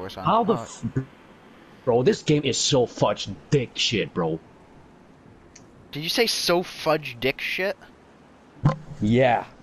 source on. How the bro? This game is so fudge dick shit, bro. Did you say so fudge dick shit? Yeah.